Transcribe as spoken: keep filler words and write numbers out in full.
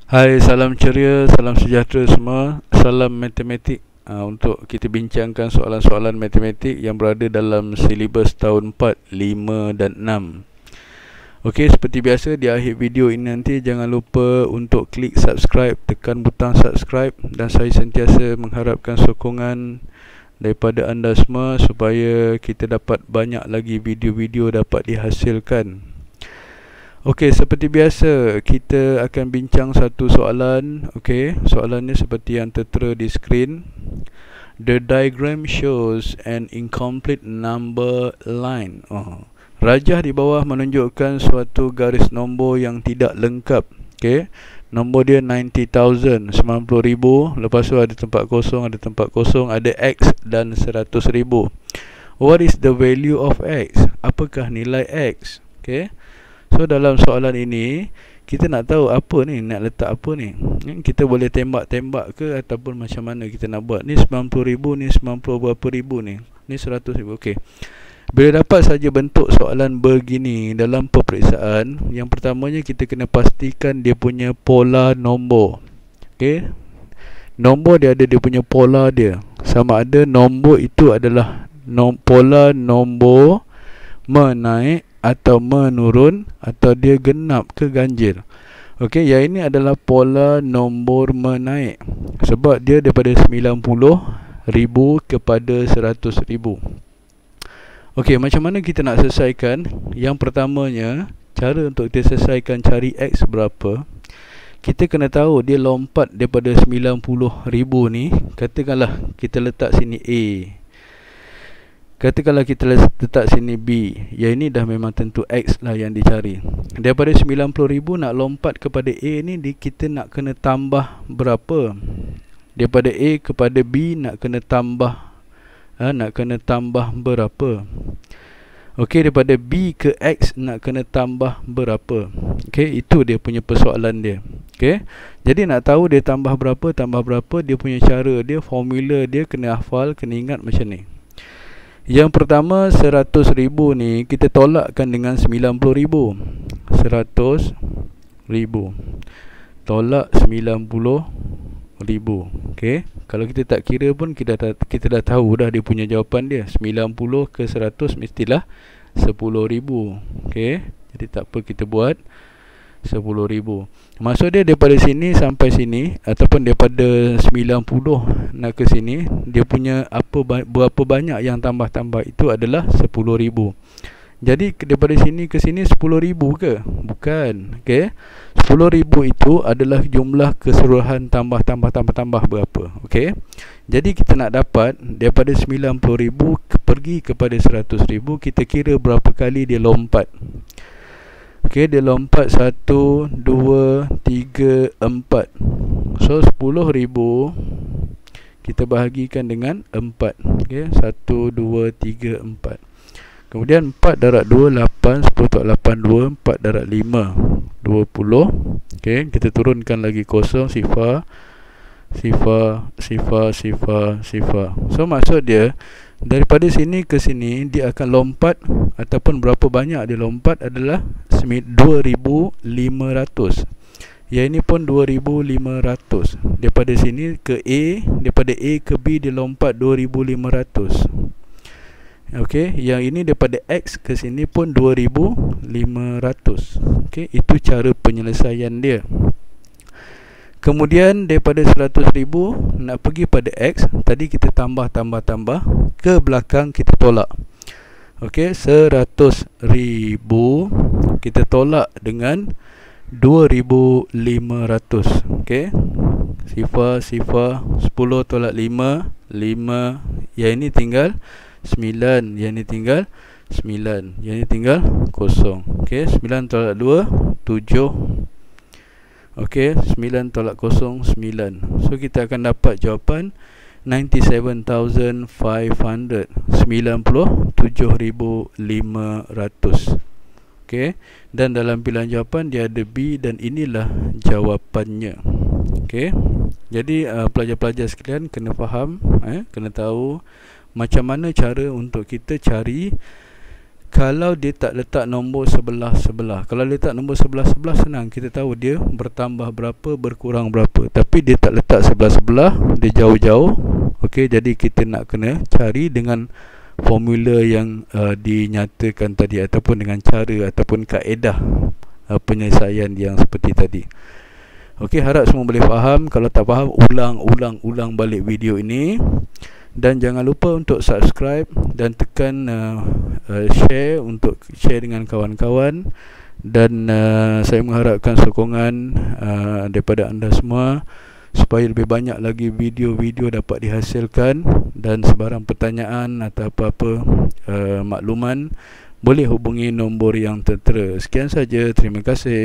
Hai, salam ceria, salam sejahtera semua. Salam matematik. Uh, untuk kita bincangkan soalan-soalan matematik yang berada dalam silibus tahun empat, lima dan enam. Okey, seperti biasa di akhir video ini nanti jangan lupa untuk klik subscribe, tekan butang subscribe, dan saya sentiasa mengharapkan sokongan daripada anda semua supaya kita dapat banyak lagi video-video dapat dihasilkan. Okey, seperti biasa kita akan bincang satu soalan. Okey, soalannya seperti yang tertera di skrin. The diagram shows an incomplete number line. Oh. Rajah di bawah menunjukkan suatu garis nombor yang tidak lengkap. Okey, nombor dia sembilan puluh thousand, sembilan puluh ribu. Lepas tu ada tempat kosong, ada tempat kosong, ada X dan seratus ribu. What is the value of X? Apakah nilai X? Okey, so dalam soalan ini kita nak tahu apa ni, nak letak apa ni. Kita boleh tembak-tembak ke ataupun macam mana kita nak buat. Ni sembilan puluh ribu, ni sembilan puluh berapa ribu ni. Ni seratus ribu. Okey. Bila dapat saja bentuk soalan begini dalam peperiksaan, yang pertamanya kita kena pastikan dia punya pola nombor. Okey. Nombor dia ada dia punya pola dia. Sama ada nombor itu adalah nom pola nombor menaik atau menurun, atau dia genap ke ganjil. Okey, yang ini adalah pola nombor menaik sebab dia daripada sembilan puluh ribu kepada seratus ribu. Okey, macam mana kita nak selesaikan? Yang pertamanya, cara untuk kita selesaikan cari X berapa, kita kena tahu dia lompat daripada sembilan puluh ribu ni. Katakanlah kita letak sini A, katakanlah kita letak sini B. Yang ini dah memang tentu X lah yang dicari. Daripada sembilan puluh ribu nak lompat kepada A ni, kita nak kena tambah berapa? Daripada A kepada B nak kena tambah ha, Nak kena tambah berapa? Okey, daripada B ke X nak kena tambah berapa? Okey, itu dia punya persoalan dia. Okey, jadi nak tahu dia tambah berapa, tambah berapa, dia punya cara dia, formula dia kena hafal, kena ingat macam ni. Yang pertama, seratus ribu ni kita tolakkan dengan sembilan puluh ribu. Seratus ribu tolak sembilan puluh ribu. Okey, kalau kita tak kira pun kita dah, kita dah tahu dah dia punya jawapan dia. Sembilan puluh ke seratus mestilah sepuluh ribu. Okey, jadi tak apa, kita buat sepuluh ribu. Maksud dia daripada sini sampai sini, ataupun daripada sembilan puluh nak ke sini, dia punya apa berapa banyak yang tambah-tambah itu adalah sepuluh ribu. Jadi daripada sini ke sini sepuluh ribu ke? Bukan. Okey, sepuluh ribu itu adalah jumlah keseluruhan tambah-tambah-tambah-tambah berapa. Okey, jadi kita nak dapat daripada sembilan puluh ribu pergi kepada seratus ribu, kita kira berapa kali dia lompat. Okey, dia lompat satu, dua, tiga, empat. So sepuluh ribu kita bahagikan dengan empat. Okey, satu, dua, tiga, empat. Kemudian empat darab dua, lapan. sepuluh darab lapan, dua. empat darab lima, dua puluh. Okey, kita turunkan lagi kosong. Sifar, sifar, sifar, sifar, sifar. So maksud dia daripada sini ke sini dia akan lompat, ataupun berapa banyak dia lompat adalah dua ribu lima ratus. Yang ini pun dua ribu lima ratus. Daripada sini ke A, daripada A ke B dia lompat dua ribu lima ratus. Okey, yang ini daripada X ke sini pun dua ribu lima ratus. Okey, itu cara penyelesaian dia. Kemudian daripada seratus ribu nak pergi pada X, tadi kita tambah tambah tambah, ke belakang kita tolak. Okey, seratus ribu kita tolak dengan dua ribu lima ratus. Okey, sifar, sifar, sepuluh tolak lima, lima. Yang ini tinggal sembilan, yang ini tinggal sembilan, yang ini tinggal kosong. Okey, sembilan tolak dua, tujuh. Okey, sembilan tolak kosong, sembilan. So kita akan dapat jawapan sembilan puluh tujuh thousand five hundred, sembilan puluh tujuh ribu lima ratus. Okey, dan dalam pilihan jawapan dia ada B, dan inilah jawapannya. Okey, jadi uh, pelajar-pelajar sekalian kena faham, eh, kena tahu macam mana cara untuk kita cari kalau dia tak letak nombor sebelah-sebelah. Kalau letak nombor sebelah-sebelah senang, kita tahu dia bertambah berapa, berkurang berapa. Tapi dia tak letak sebelah-sebelah, dia jauh-jauh. Okey, jadi kita nak kena cari dengan formula yang uh, dinyatakan tadi, ataupun dengan cara ataupun kaedah uh, penyelesaian yang seperti tadi. Okey, harap semua boleh faham. Kalau tak faham, ulang-ulang-ulang balik video ini. Dan jangan lupa untuk subscribe dan tekan uh, uh, share untuk share dengan kawan-kawan. Dan uh, saya mengharapkan sokongan uh, daripada anda semua supaya lebih banyak lagi video-video dapat dihasilkan. Dan sebarang pertanyaan atau apa-apa uh, makluman, boleh hubungi nombor yang tertera. Sekian saja, terima kasih.